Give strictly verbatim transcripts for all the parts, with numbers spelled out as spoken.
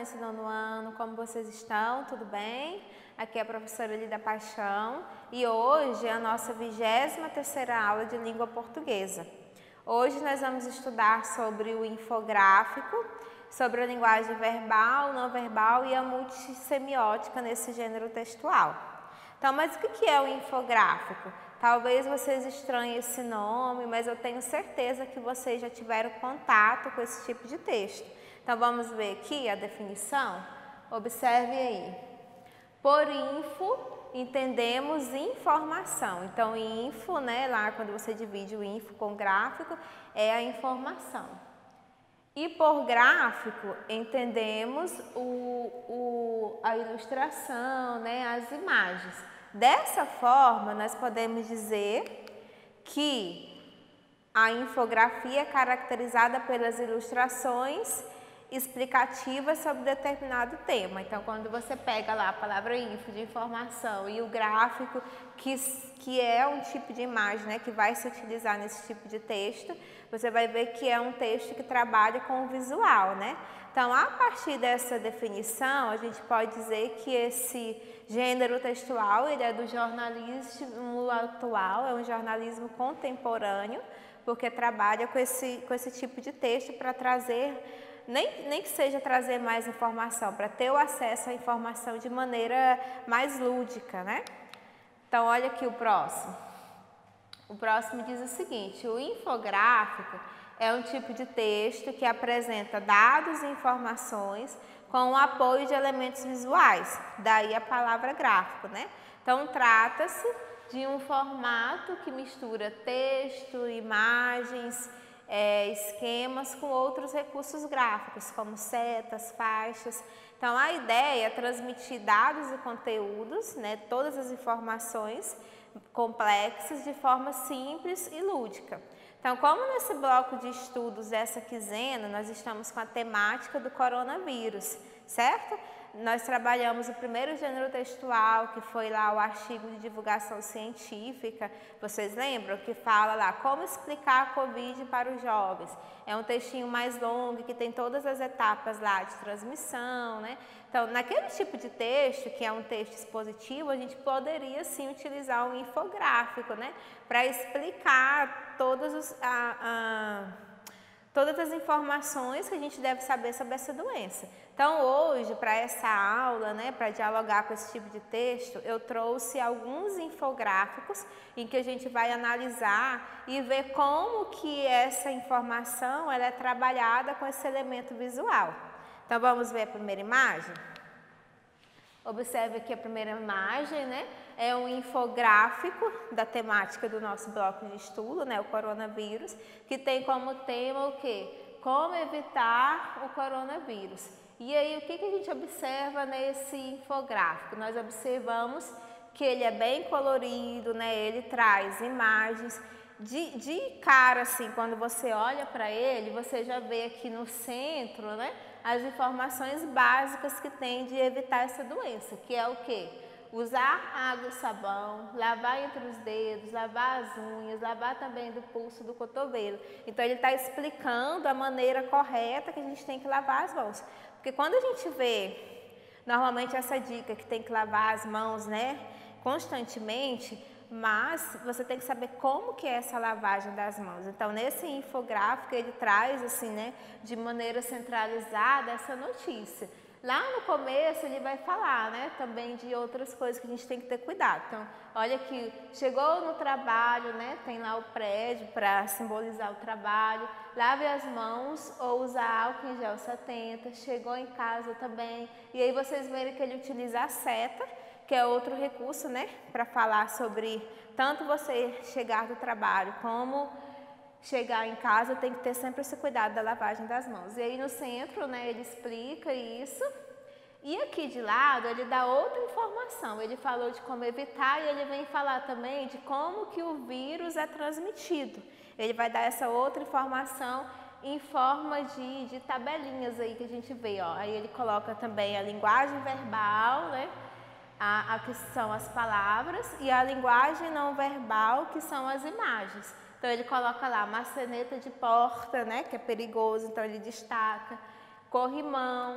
esse nono ano, como vocês estão? Tudo bem? Aqui é a professora Lida Paixão e hoje é a nossa vigésima terceira aula de língua portuguesa. Hoje nós vamos estudar sobre o infográfico, sobre a linguagem verbal, não verbal e a multissemiótica nesse gênero textual. Então, mas o que é o infográfico? Talvez vocês estranhem esse nome, mas eu tenho certeza que vocês já tiveram contato com esse tipo de texto. Então, vamos ver aqui a definição? Observe aí. Por info, entendemos informação. Então, info, né, lá quando você divide o info com gráfico, é a informação. E por gráfico, entendemos o, o, a ilustração, né, as imagens. Dessa forma, nós podemos dizer que a infografia é caracterizada pelas ilustrações explicativas sobre determinado tema. Então, quando você pega lá a palavra info de informação e o gráfico, que, que é um tipo de imagem, né, que vai se utilizar nesse tipo de texto, você vai ver que é um texto que trabalha com o visual, né? Então, a partir dessa definição, a gente pode dizer que esse gênero textual, ele é do jornalismo atual, é um jornalismo contemporâneo, porque trabalha com esse, com esse tipo de texto para trazer Nem, nem que seja trazer mais informação, para ter o acesso à informação de maneira mais lúdica, né? Então, olha aqui o próximo. O próximo diz o seguinte: o infográfico é um tipo de texto que apresenta dados e informações com o apoio de elementos visuais, daí a palavra gráfico, né? Então, trata-se de um formato que mistura texto, imagens, É, esquemas com outros recursos gráficos, como setas, faixas. Então, a ideia é transmitir dados e conteúdos, né, todas as informações complexas de forma simples e lúdica. Então, como nesse bloco de estudos dessa quinzena, nós estamos com a temática do coronavírus, certo? Nós trabalhamos o primeiro gênero textual, que foi lá o artigo de divulgação científica, vocês lembram? Que fala lá como explicar a Covid para os jovens. É um textinho mais longo, que tem todas as etapas lá de transmissão, né? Então, naquele tipo de texto, que é um texto expositivo, a gente poderia sim utilizar um infográfico, né? Para explicar todos os... A, a, todas as informações que a gente deve saber sobre essa doença. Então, hoje, para essa aula, né, para dialogar com esse tipo de texto, eu trouxe alguns infográficos em que a gente vai analisar e ver como que essa informação ela é trabalhada com esse elemento visual. Então, vamos ver a primeira imagem? Observe aqui a primeira imagem, né? É um infográfico da temática do nosso bloco de estudo, né? O coronavírus, que tem como tema o quê? Como evitar o coronavírus. E aí, o que, que a gente observa nesse infográfico? Nós observamos que ele é bem colorido, né? Ele traz imagens. De, de cara, assim, quando você olha para ele, você já vê aqui no centro, né? As informações básicas que tem de evitar essa doença, que é o quê? Usar água e sabão, lavar entre os dedos, lavar as unhas, lavar também do pulso do cotovelo. Então, ele está explicando a maneira correta que a gente tem que lavar as mãos. Porque quando a gente vê, normalmente, essa dica que tem que lavar as mãos, né, constantemente, mas você tem que saber como que é essa lavagem das mãos. Então, nesse infográfico, ele traz, assim, né, de maneira centralizada essa notícia. Lá no começo, ele vai falar, né, também de outras coisas que a gente tem que ter cuidado. Então, olha aqui, chegou no trabalho, né, tem lá o prédio para simbolizar o trabalho, lave as mãos ou usa álcool em gel setenta, chegou em casa também, e aí vocês verem que ele utiliza a seta, que é outro recurso, né, para falar sobre tanto você chegar do trabalho como chegar em casa, tem que ter sempre esse cuidado da lavagem das mãos. E aí no centro, né, ele explica isso. E aqui de lado, ele dá outra informação. Ele falou de como evitar e ele vem falar também de como que o vírus é transmitido. Ele vai dar essa outra informação em forma de, de tabelinhas aí que a gente vê, ó. Aí ele coloca também a linguagem verbal, né? A, a que são as palavras, e a linguagem não verbal, que são as imagens. Então, ele coloca lá maçaneta de porta, né, que é perigoso, então ele destaca, corrimão,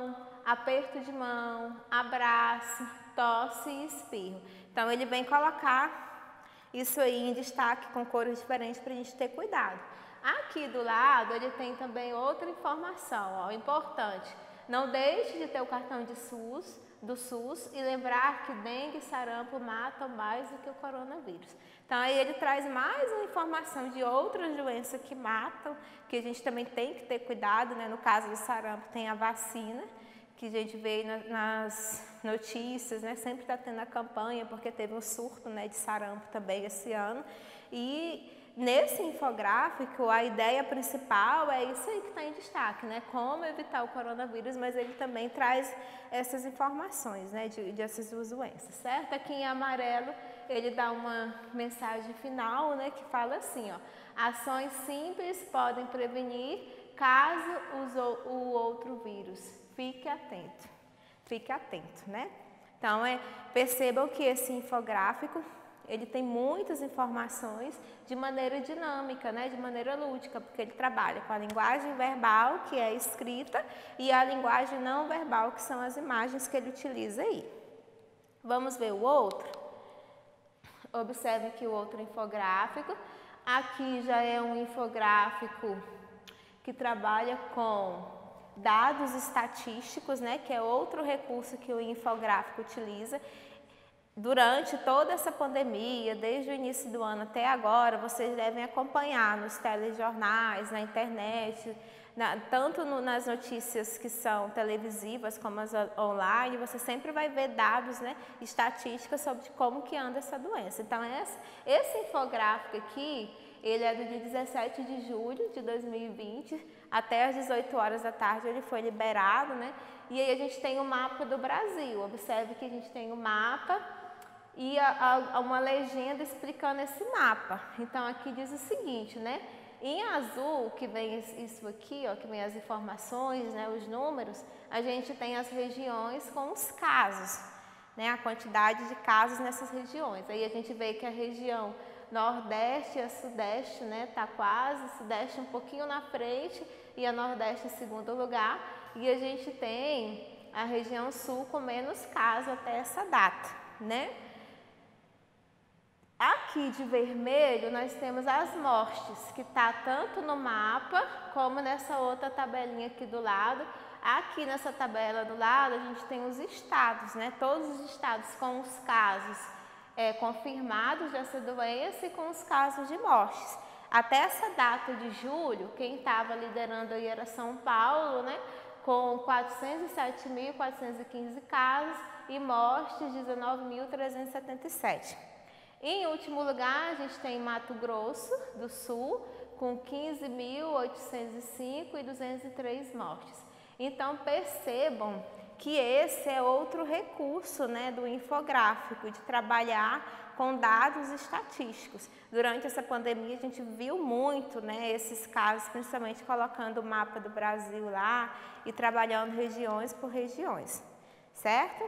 aperto de mão, abraço, tosse e espirro. Então ele vem colocar isso aí em destaque com cores diferentes para a gente ter cuidado. Aqui do lado ele tem também outra informação, ó, importante. Não deixe de ter o cartão de SUS, do SUS e lembrar que dengue e sarampo matam mais do que o coronavírus. Então aí ele traz mais uma informação de outras doenças que matam, que a gente também tem que ter cuidado, né? No caso do sarampo tem a vacina, que a gente vê nas notícias, né? Sempre está tendo a campanha, porque teve um surto, né, de sarampo também esse ano. E nesse infográfico, a ideia principal é isso aí que está em destaque, né? Como evitar o coronavírus, mas ele também traz essas informações, né, de, dessas duas doenças, certo? Aqui em amarelo, ele dá uma mensagem final, né, que fala assim, ó, ações simples podem prevenir caso use o outro vírus. Fique atento, fique atento, né? Então, é, percebam que esse infográfico, ele tem muitas informações de maneira dinâmica, né? De maneira lúdica, porque ele trabalha com a linguagem verbal, que é escrita, e a linguagem não verbal, que são as imagens que ele utiliza aí. Vamos ver o outro? Observe aqui o outro infográfico. Aqui já é um infográfico que trabalha com dados estatísticos, né? Que é outro recurso que o infográfico utiliza. Durante toda essa pandemia, desde o início do ano até agora, vocês devem acompanhar nos telejornais, na internet, na, tanto no, nas notícias que são televisivas como as online, você sempre vai ver dados, né, estatísticas sobre como que anda essa doença. Então, esse, esse infográfico aqui, ele é do dia dezessete de julho de dois mil e vinte, até às dezoito horas da tarde ele foi liberado, né? E aí a gente tem o mapa do Brasil. Observe que a gente tem o mapa e a, a, uma legenda explicando esse mapa. Então aqui diz o seguinte, né? Em azul, que vem isso aqui, ó, que vem as informações, né, os números, a gente tem as regiões com os casos, né, a quantidade de casos nessas regiões. Aí a gente vê que a região Nordeste e a Sudeste, né, tá quase, Sudeste um pouquinho na frente e a Nordeste em segundo lugar. E a gente tem a região Sul com menos casos até essa data, né? Aqui de vermelho nós temos as mortes, que está tanto no mapa como nessa outra tabelinha aqui do lado. Aqui nessa tabela do lado a gente tem os estados, né? Todos os estados com os casos é, confirmados dessa doença e com os casos de mortes. Até essa data de julho, quem estava liderando aí era São Paulo, né? Com quatrocentos e sete mil quatrocentos e quinze casos e mortes dezenove mil trezentos e setenta e sete. Em último lugar, a gente tem Mato Grosso do Sul, com quinze mil oitocentos e cinco e duzentas e três mortes. Então, percebam que esse é outro recurso, né, do infográfico, de trabalhar com dados estatísticos. Durante essa pandemia, a gente viu muito, né, esses casos, principalmente colocando o mapa do Brasil lá e trabalhando regiões por regiões, certo?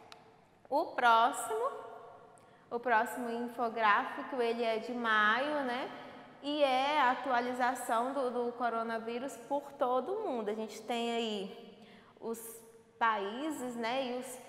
O próximo... O próximo infográfico, ele é de maio, né? E é a atualização do, do coronavírus por todo o mundo. A gente tem aí os países, né? E os,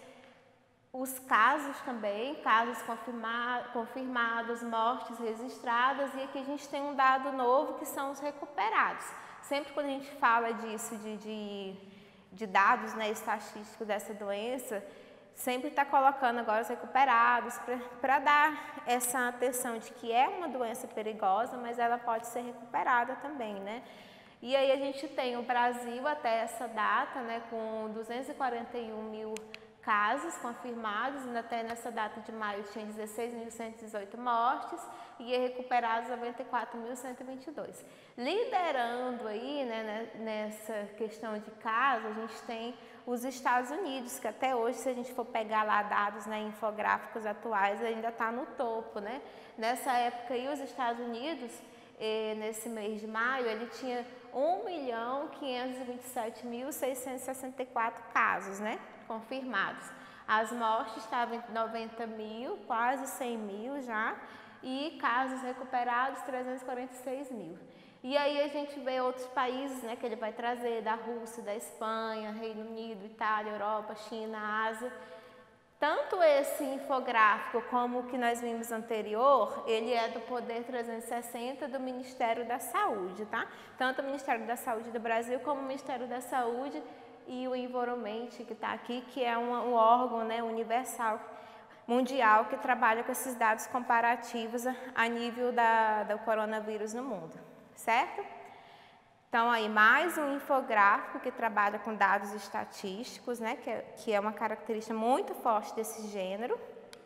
os casos também, casos confirma, confirmados, mortes registradas. E aqui a gente tem um dado novo que são os recuperados. Sempre quando a gente fala disso, de, de, de dados, né, estatísticos dessa doença, sempre está colocando agora os recuperados para dar essa atenção de que é uma doença perigosa, mas ela pode ser recuperada também, né? E aí a gente tem o Brasil até essa data, né, com duzentos e quarenta e um mil casos confirmados, até nessa data de maio tinha dezesseis mil cento e dezoito mortes e recuperados noventa e quatro mil cento e vinte e dois. Liderando aí, né, nessa questão de casos, a gente tem os Estados Unidos, que até hoje, se a gente for pegar lá dados, né, infográficos atuais, ainda está no topo, né? Nessa época aí, os Estados Unidos, eh, nesse mês de maio, ele tinha um milhão quinhentos e vinte e sete mil seiscentos e sessenta e quatro casos, né, confirmados. As mortes estavam em noventa mil, quase cem mil já, e casos recuperados trezentos e quarenta e seis mil. E aí a gente vê outros países, né, que ele vai trazer, da Rússia, da Espanha, Reino Unido, Itália, Europa, China, Ásia. Tanto esse infográfico como o que nós vimos anterior, ele é do Poder trezentos e sessenta do Ministério da Saúde, tá? Tanto o Ministério da Saúde do Brasil como o Ministério da Saúde e o Environment, que está aqui, que é um, um órgão, né, universal, mundial, que trabalha com esses dados comparativos a, a nível da, do coronavírus no mundo, certo? Então, aí, mais um infográfico que trabalha com dados estatísticos, né, que é, que é uma característica muito forte desse gênero.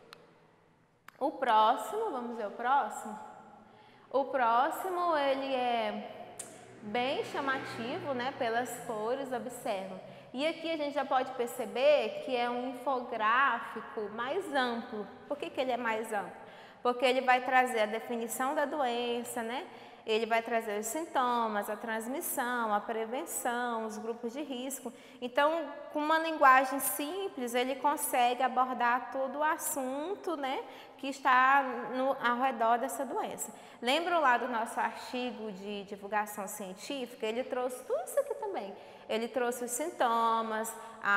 O próximo, vamos ver o próximo? O próximo, ele é bem chamativo, né, pelas cores, observam. E aqui a gente já pode perceber que é um infográfico mais amplo. Por que que ele é mais amplo? Porque ele vai trazer a definição da doença, né? Ele vai trazer os sintomas, a transmissão, a prevenção, os grupos de risco. Então, com uma linguagem simples, ele consegue abordar todo o assunto, né, que está no, ao redor dessa doença. Lembram lá do nosso artigo de divulgação científica? Ele trouxe tudo isso aqui também. Ele trouxe os sintomas,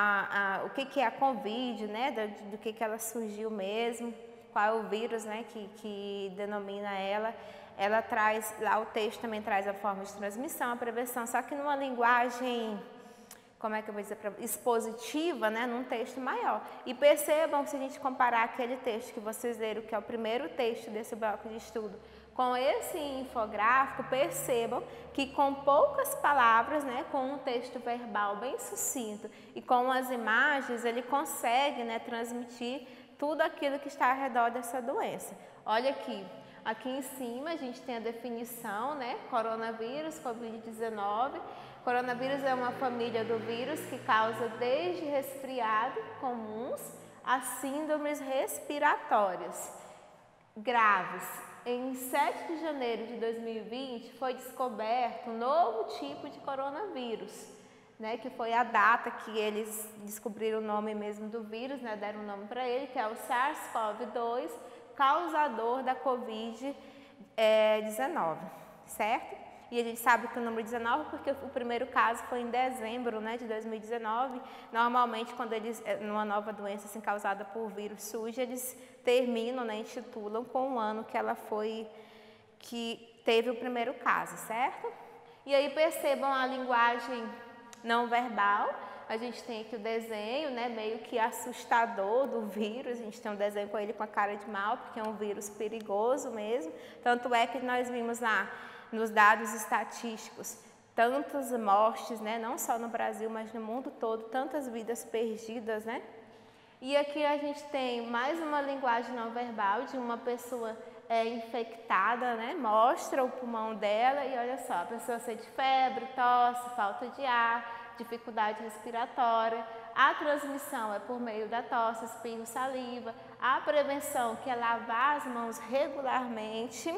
a, a, o que, que é a Covid, né, do, do que, que ela surgiu mesmo, qual é o vírus, né, que, que denomina ela. Ela traz, lá o texto também traz a forma de transmissão, a prevenção, só que numa linguagem, como é que eu vou dizer, expositiva, né, num texto maior. E percebam, se a gente comparar aquele texto que vocês leram, que é o primeiro texto desse bloco de estudo, com esse infográfico, percebam que com poucas palavras, né, com um texto verbal bem sucinto e com as imagens, ele consegue, né, transmitir tudo aquilo que está ao redor dessa doença. Olha aqui. Aqui em cima a gente tem a definição, né? Coronavírus, covid dezenove. Coronavírus é uma família do vírus que causa desde resfriado comuns a síndromes respiratórias graves. Em sete de janeiro de dois mil e vinte foi descoberto um novo tipo de coronavírus, né? Que foi a data que eles descobriram o nome mesmo do vírus, né? Deram um nome para ele, que é o SARS-CoV dois, causador da covid dezenove, certo? E a gente sabe que o número dezenove porque o primeiro caso foi em dezembro, né, de dois mil e dezenove. Normalmente, quando eles, numa nova doença assim, causada por vírus surge, eles terminam, né, intitulam com o ano que ela foi, que teve o primeiro caso, certo? E aí percebam a linguagem não verbal. A gente tem aqui o desenho, né, meio que assustador do vírus. A gente tem um desenho com ele com a cara de mal, porque é um vírus perigoso mesmo. Tanto é que nós vimos lá nos dados estatísticos tantas mortes, né, não só no Brasil, mas no mundo todo, tantas vidas perdidas, né? E aqui a gente tem mais uma linguagem não verbal de uma pessoa é, infectada, né? Mostra o pulmão dela e olha só, a pessoa sente febre, tosse, falta de ar, dificuldade respiratória, a transmissão é por meio da tosse, espirro, saliva, a prevenção, que é lavar as mãos regularmente.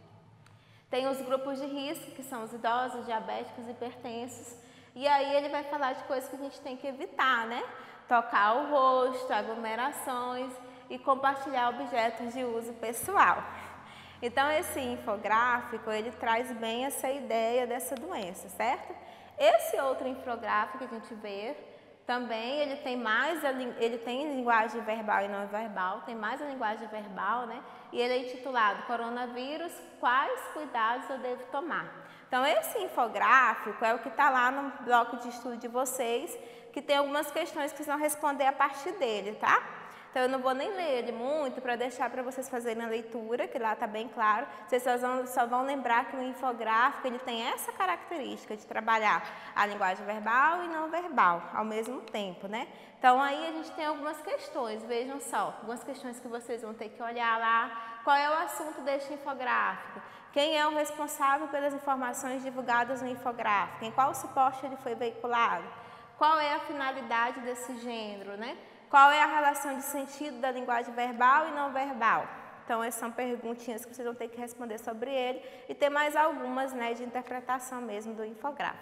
Tem os grupos de risco, que são os idosos, diabéticos, hipertensos, e aí ele vai falar de coisas que a gente tem que evitar, né? Tocar o rosto, aglomerações e compartilhar objetos de uso pessoal. Então, esse infográfico, ele traz bem essa ideia dessa doença, certo? Esse outro infográfico que a gente vê, também ele tem mais, a, ele tem linguagem verbal e não verbal, tem mais a linguagem verbal, né? E ele é intitulado Coronavírus, quais cuidados eu devo tomar? Então, esse infográfico é o que está lá no bloco de estudo de vocês, que tem algumas questões que vocês vão responder a partir dele, tá? Então, eu não vou nem ler ele muito para deixar para vocês fazerem a leitura, que lá está bem claro. Vocês só vão, só vão lembrar que o infográfico ele tem essa característica de trabalhar a linguagem verbal e não verbal ao mesmo tempo, né? Então, aí a gente tem algumas questões, vejam só, algumas questões que vocês vão ter que olhar lá. Qual é o assunto deste infográfico? Quem é o responsável pelas informações divulgadas no infográfico? Em qual suporte ele foi veiculado? Qual é a finalidade desse gênero, né? Qual é a relação de sentido da linguagem verbal e não verbal? Então, essas são perguntinhas que vocês vão ter que responder sobre ele e ter mais algumas, né, de interpretação mesmo do infográfico.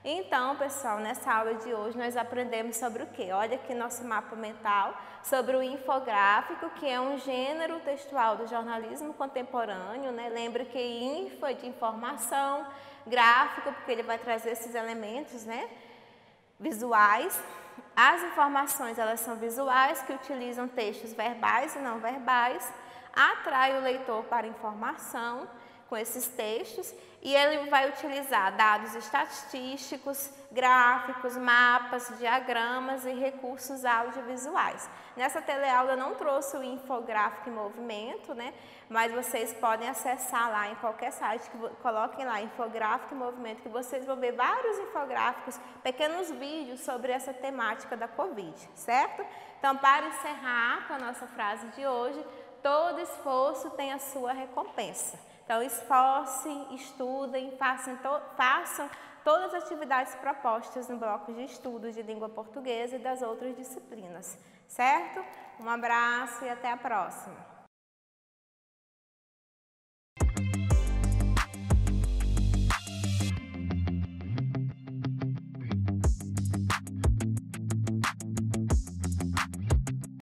Então, pessoal, nessa aula de hoje nós aprendemos sobre o quê? Olha aqui nosso mapa mental, sobre o infográfico, que é um gênero textual do jornalismo contemporâneo, né? Lembra que info é de informação, gráfico, porque ele vai trazer esses elementos, né? Visuais. As informações, elas são visuais, que utilizam textos verbais e não verbais, atrai o leitor para a informação com esses textos, e ele vai utilizar dados estatísticos, gráficos, mapas, diagramas e recursos audiovisuais. Nessa teleaula eu não trouxe o infográfico em movimento, né? Mas vocês podem acessar lá em qualquer site, que coloquem lá infográfico em movimento, que vocês vão ver vários infográficos, pequenos vídeos sobre essa temática da Covid, certo? Então, para encerrar com a nossa frase de hoje, todo esforço tem a sua recompensa. Então, esforcem, estudem, façam, to façam todas as atividades propostas no bloco de estudos de língua portuguesa e das outras disciplinas, certo? Um abraço e até a próxima!